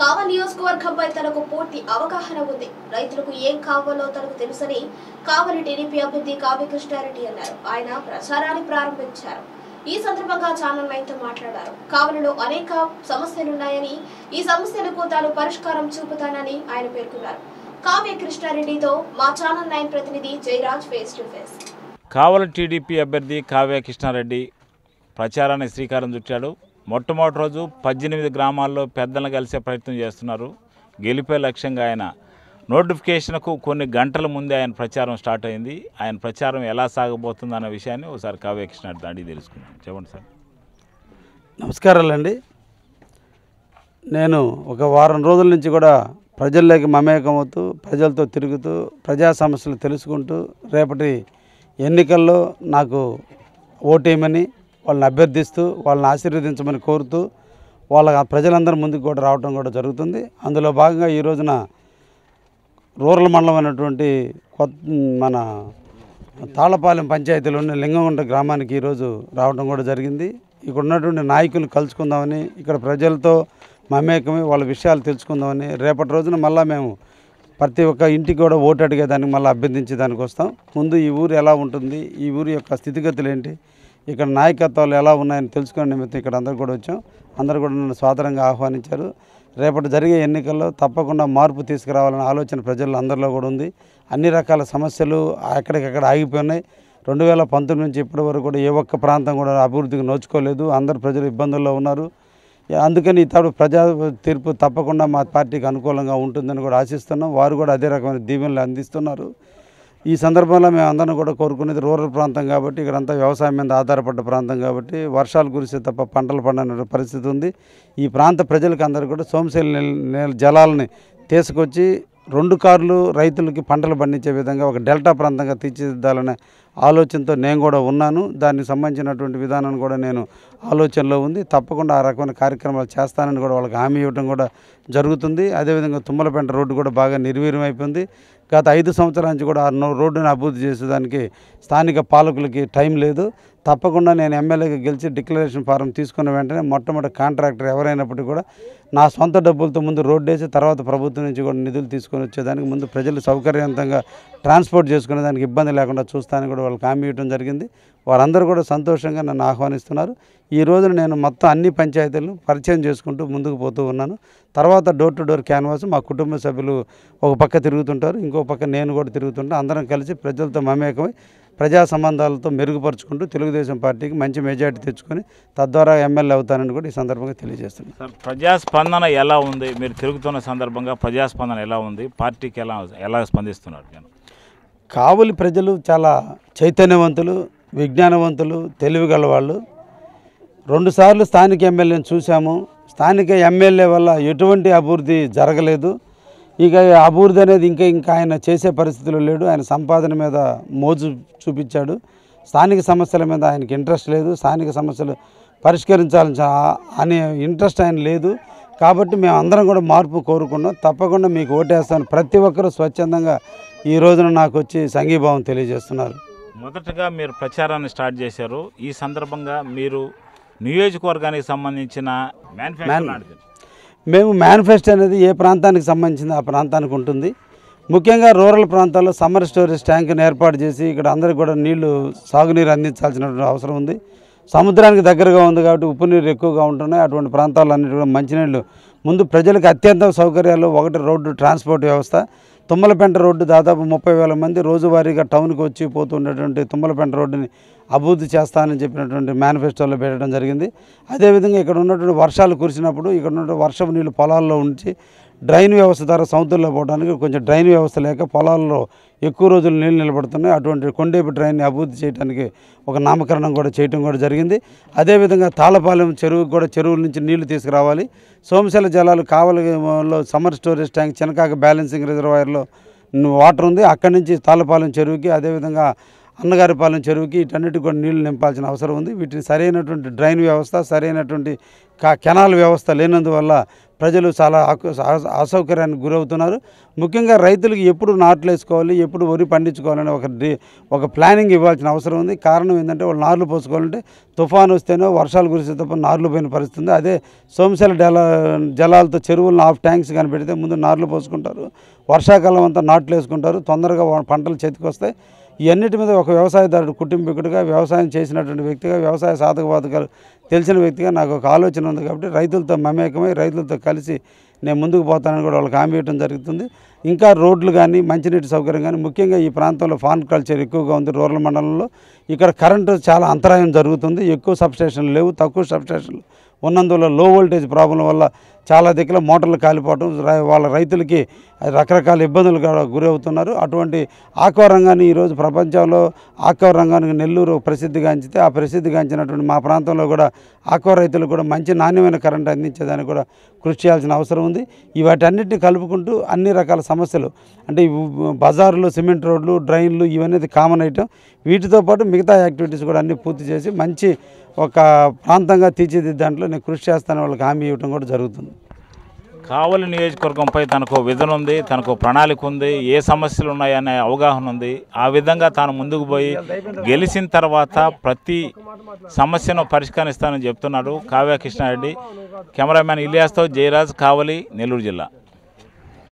కావలి నియోజకవర్గంపై తనకు పూర్తి అవగాహన ఉంది. రైతులకు ఏం కావాలో తనకు తెలుసని కావలి టీడీపీ అభ్యర్థి కావ్య కృష్ణారెడ్డి అన్నారు. ఆయన ప్రచారాన్ని ప్రారంభించారు. ఈ సందర్భంగా ఛానల్ 9తో మాట్లాడారు. కావలిలో అనేక సమస్యలున్నాయని, ఈ సమస్యలకు తాను పరిష్కారం చూపుతానని ఆయన పేర్కొన్నారు. కావ్య కృష్ణారెడ్డితో మా ఛానల్ 9 ప్రతినిధి Jayaraj face to face. Kavali TDP అభ్యర్థి కావ్య కృష్ణారెడ్డి ప్రచారాన్ని శ్రీకారం చుట్టాడు. మొట్టమొదటి రోజు 18 గ్రామాల్లో పెద్దలను కలిసే ప్రయత్నం చేస్తున్నారు. గెలిపే లక్ష్యంగా ఆయన నోటిఫికేషన్కు కొన్ని గంటల ముందే ఆయన ప్రచారం స్టార్ట్ అయింది. ఆయన ప్రచారం ఎలా సాగబోతుంది అన్న విషయాన్ని ఒకసారి కావ్య కృష్ణారెడ్డి అడిగి తెలుసుకున్నాం. చెప్పండి సార్. నమస్కారాలండి. నేను ఒక వారం రోజుల నుంచి కూడా ప్రజల్లోకి మమేకమవుతూ, ప్రజలతో తిరుగుతూ, ప్రజా సమస్యలు తెలుసుకుంటూ, రేపటి ఎన్నికల్లో నాకు ఓటేయమని వాళ్ళని అభ్యర్థిస్తూ, వాళ్ళని ఆశీర్వదించమని కోరుతూ, వాళ్ళ ప్రజలందరి ముందుకు కూడా రావడం కూడా జరుగుతుంది. అందులో భాగంగా ఈ రోజున రూరల్ మండలం అయినటువంటి మన తాళపాలెం పంచాయతీలోని లింగంగుంట గ్రామానికి ఈరోజు రావడం కూడా జరిగింది. ఇక్కడ ఉన్నటువంటి నాయకులు కలుసుకుందామని, ఇక్కడ ప్రజలతో మమేకమై వాళ్ళ విషయాలు తెలుసుకుందామని, రేపటి రోజున మళ్ళీ మేము ప్రతి ఒక్క ఇంటికి కూడా ఓటు అడిగేదానికి మళ్ళీ అభ్యర్థించే దానికి వస్తాం. ముందు ఈ ఊరు ఎలా ఉంటుంది, ఈ ఊరి యొక్క స్థితిగతులు ఏంటి, ఇక్కడ నాయకత్వాలు ఎలా ఉన్నాయని తెలుసుకునే నిమిత్తం ఇక్కడ అందరూ కూడా వచ్చాం. అందరూ కూడా నన్ను సాదరంగా ఆహ్వానించారు. రేపటి జరిగే ఎన్నికల్లో తప్పకుండా మార్పు తీసుకురావాలనే ఆలోచన ప్రజల్లో అందరిలో కూడా ఉంది. అన్ని రకాల సమస్యలు ఎక్కడికక్కడ ఆగిపోయినాయి. 2019 నుంచి ఇప్పటి వరకు కూడా ఏ ఒక్క ప్రాంతం కూడా అభివృద్ధికి నోచుకోలేదు. అందరు ప్రజలు ఇబ్బందుల్లో ఉన్నారు. అందుకని ఇతడు ప్రజా తీర్పు తప్పకుండా మా పార్టీకి అనుకూలంగా ఉంటుందని కూడా ఆశిస్తున్నాం. వారు కూడా అదే రకమైన దీవెనలు అందిస్తున్నారు. ఈ సందర్భంలో మేము అందరం కూడా కోరుకునేది రూరల్ ప్రాంతం కాబట్టి, ఇక్కడంతా వ్యవసాయం మీద ఆధారపడ్డ ప్రాంతం కాబట్టి వర్షాలు కురిస్తే తప్ప పంటలు పండని పరిస్థితి ఉంది. ఈ ప్రాంత ప్రజలకు అందరూ కూడా సోమశీల జలాలని తీసుకొచ్చి 2 కార్లు రైతులకి పంటలు పండించే విధంగా ఒక డెల్టా ప్రాంతంగా తీర్చిదిద్దాలనే ఆలోచనతో నేను కూడా ఉన్నాను. దానికి సంబంధించినటువంటి విధానాన్ని కూడా నేను ఆలోచనలో ఉంది. తప్పకుండా ఆ రకమైన కార్యక్రమాలు చేస్తానని కూడా వాళ్ళకి హామీ ఇవ్వడం కూడా జరుగుతుంది. అదేవిధంగా తుమ్మలపేంట రోడ్డు కూడా బాగా నిర్వీర్యం అయిపోయింది. గత 5 సంవత్సరాల నుంచి కూడా ఆ రోడ్డుని అభివృద్ధి చేసేదానికి స్థానిక పాలకులకి టైం లేదు. తప్పకుండా నేను ఎమ్మెల్యేగా గెలిచి డిక్లరేషన్ ఫారం తీసుకున్న వెంటనే మొట్టమొదటి కాంట్రాక్టర్ ఎవరైనప్పటికీ కూడా నా సొంత డబ్బులతో ముందు రోడ్డు వేసి తర్వాత ప్రభుత్వం నుంచి కూడా నిధులు తీసుకొని వచ్చేదానికి, ముందు ప్రజలు సౌకర్యవంతంగా ట్రాన్స్పోర్ట్ చేసుకునేదానికి ఇబ్బంది లేకుండా చూస్తానని కూడా వాళ్ళకి హామీ ఇవ్వడం జరిగింది. వారందరూ కూడా సంతోషంగా నన్ను ఆహ్వానిస్తున్నారు. ఈ రోజున నేను మొత్తం అన్ని పంచాయతీలను పరిచయం చేసుకుంటూ ముందుకు పోతూ ఉన్నాను. తర్వాత డోర్ టు డోర్ క్యాన్వాస్ మా కుటుంబ సభ్యులు ఒక పక్క తిరుగుతుంటారు, ఇంకో పక్క నేను కూడా తిరుగుతుంటాను. అందరం కలిసి ప్రజలతో మమేకమై ప్రజా సంబంధాలతో మెరుగుపరుచుకుంటూ తెలుగుదేశం పార్టీకి మంచి మెజార్టీ తెచ్చుకొని తద్వారా ఎమ్మెల్యే అవుతానని కూడా ఈ సందర్భంగా తెలియజేస్తున్నాను. సార్, ప్రజాస్పందన ఎలా ఉంది? మీరు తిరుగుతున్న సందర్భంగా ప్రజాస్పందన ఎలా ఉంది? పార్టీకి ఎలా స్పందిస్తున్నారు? కావలి ప్రజలు చాలా చైతన్యవంతులు, విజ్ఞానవంతులు, తెలివిగల వాళ్ళు. 2 సార్లు స్థానిక ఎమ్మెల్యేని చూసాము. స్థానిక ఎమ్మెల్యే వల్ల ఎటువంటి అభివృద్ధి జరగలేదు. ఇక అభివృద్ధి అనేది ఇంకా ఆయన చేసే పరిస్థితిలో లేడు. ఆయన సంపాదన మీద మోజు చూపించాడు. స్థానిక సమస్యల మీద ఆయనకి ఇంట్రెస్ట్ లేదు. స్థానిక సమస్యలు పరిష్కరించాలని అనే ఇంట్రెస్ట్ ఆయన లేదు. కాబట్టి మేము అందరం కూడా మార్పు కోరుకున్నాం. తప్పకుండా మీకు ఓటేస్తాను. ప్రతి ఒక్కరూ స్వచ్ఛందంగా ఈ రోజున నాకు వచ్చి సంఘీభావం తెలియజేస్తున్నారు. మొదటగా మీరు ప్రచారాన్ని స్టార్ట్ చేశారు. ఈ సందర్భంగా మీరు నియోజకవర్గానికి సంబంధించిన మేము మేనిఫెస్టో అనేది ఏ ప్రాంతానికి సంబంధించింది ఆ ప్రాంతానికి ఉంటుంది. ముఖ్యంగా రూరల్ ప్రాంతాల్లో సమ్మర్ స్టోరేజ్ ట్యాంక్ని ఏర్పాటు చేసి ఇక్కడ అందరికీ కూడా సాగునీరు అందించాల్సినటువంటి అవసరం ఉంది. సముద్రానికి దగ్గరగా ఉంది కాబట్టి ఉప్పు నీరు ఎక్కువగా ఉంటున్నాయి. అటువంటి ప్రాంతాలన్నిటి కూడా మంచినీళ్ళు ముందు ప్రజలకు అత్యంత సౌకర్యాలు. ఒకటి రోడ్డు ట్రాన్స్పోర్ట్ వ్యవస్థ. తుమ్మలపేంట రోడ్డు దాదాపు 30,000 మంది రోజువారీగా టౌన్కి వచ్చి పోతుండేటువంటి తుమ్మలపేంట రోడ్డుని అభివృద్ధి చేస్తానని చెప్పినటువంటి మేనిఫెస్టోలో పెట్టడం జరిగింది. అదేవిధంగా ఇక్కడ ఉన్నటువంటి వర్షాలు కురిసినప్పుడు ఇక్కడ ఉన్నటువంటి వర్షపు నీళ్ళు పొలాల్లో ఉంచి డ్రైన్ వ్యవస్థ ద్వారా సముద్రంలో పోవడానికి కొంచెం డ్రైన్ వ్యవస్థ లేక పొలాల్లో ఎక్కువ రోజులు నీళ్ళు నిలబడుతున్నాయి. అటువంటి కొండేపు డ్రైన్ని అభివృద్ధి చేయడానికి ఒక నామకరణం కూడా చేయడం కూడా జరిగింది. అదేవిధంగా తాళపాలెం చెరువుకు కూడా చెరువుల నుంచి నీళ్లు తీసుకురావాలి. సోమశీల జలాలు కావలిలో summer storage tank Chinakaka balancing రిజర్వాయర్లో వాటర్ ఉంది. అక్కడి నుంచి తాళపాలెం చెరువుకి, అదేవిధంగా అన్నగారిపాలెం చెరువుకి వీటన్నిటికి కూడా నీళ్లు నింపాల్సిన అవసరం ఉంది. వీటిని సరైనటువంటి డ్రైన్ వ్యవస్థ, సరైనటువంటి కెనాల్ వ్యవస్థ లేనందువల్ల ప్రజలు చాలా అసౌకర్యానికి గురవుతున్నారు. ముఖ్యంగా రైతులకు ఎప్పుడు నాట్లు వేసుకోవాలి, ఎప్పుడు వరి పండించుకోవాలని ఒక ప్లానింగ్ ఇవ్వాల్సిన అవసరం ఉంది. కారణం ఏంటంటే వాళ్ళు నార్లు పోసుకోవాలంటే తుఫాను వస్తేనో వర్షాలు కురిస్తే తప్ప నార్లు పోయిన పరిస్థితి ఉంది. అదే సోమశిల జలాలతో చెరువులను హాఫ్ ట్యాంక్స్ కానీ పెడితే ముందు నార్లు పోసుకుంటారు, వర్షాకాలం అంతా నాట్లు వేసుకుంటారు, తొందరగా పంటలు చేతికి వస్తాయి. ఇవన్నిటి మీద ఒక వ్యవసాయదారుడు కుటుంబీకుడిగా, వ్యవసాయం చేసినటువంటి వ్యక్తిగా, వ్యవసాయ సాధకబాధకాలు తెలిసిన వ్యక్తిగా నాకు ఒక ఆలోచన ఉంది. కాబట్టి రైతులతో మమేకమై రైతులతో కలిసి నేను ముందుకు పోతానని కూడా వాళ్ళకి హామీ ఇవ్వడం జరుగుతుంది. ఇంకా రోడ్లు కానీ మంచినీటి సౌకర్యం కానీ, ముఖ్యంగా ఈ ప్రాంతంలో ఫార్మ్ కల్చర్ ఎక్కువగా ఉంది. రూరల్ మండలంలో ఇక్కడ కరెంటు చాలా అంతరాయం జరుగుతుంది. ఎక్కువ సబ్స్టేషన్లు లేవు, తక్కువ సబ్స్టేషన్లు ఉన్నందువల్ల లో వోల్టేజ్ ప్రాబ్లం వల్ల చాలా దగ్గర మోటార్లు కాలిపోవడం, వాళ్ళ రైతులకి రకరకాల ఇబ్బందులు గురవుతున్నారు. అటువంటి ఆక్వా రంగాన్ని ఈరోజు ప్రపంచంలో ఆక్వా రంగానికి నెల్లూరు ప్రసిద్ధిగాంచితే, ఆ ప్రసిద్ధిగాంచినటువంటి మా ప్రాంతంలో కూడా ఆక్వా రైతులకు కూడా మంచి నాణ్యమైన కరెంటు అందించేదానికి కూడా కృషి చేయాల్సిన అవసరం ఉంది. వాటన్నిటిని కలుపుకుంటూ అన్ని రకాల సమస్యలు అంటే బజారులో సిమెంట్ రోడ్లు, డ్రైన్లు ఇవన్నీ కామన్ ఐటమ్. వీటితో పాటు మిగతా యాక్టివిటీస్ కూడా అన్నీ పూర్తి చేసి మంచి ఒక ప్రాంతంగా తీర్చిదిద్దాంట్లో నేను కృషి చేస్తానని వాళ్ళకి హామీ ఇవ్వడం కూడా జరుగుతుంది. కావలి నియోజకవర్గంపై తనకు విజన్ ఉంది, తనకు ప్రణాళిక ఉంది, ఏ సమస్యలు ఉన్నాయనే అవగాహన ఉంది. ఆ విధంగా తాను ముందుకు పోయి గెలిచిన తర్వాత ప్రతి సమస్యను పరిష్కరిస్తానని చెప్తున్నాడు కావ్య కృష్ణారెడ్డి. కెమెరామ్యాన్ ఇలియాస్తో జయరాజ్, కావలి, నెల్లూరు జిల్లా.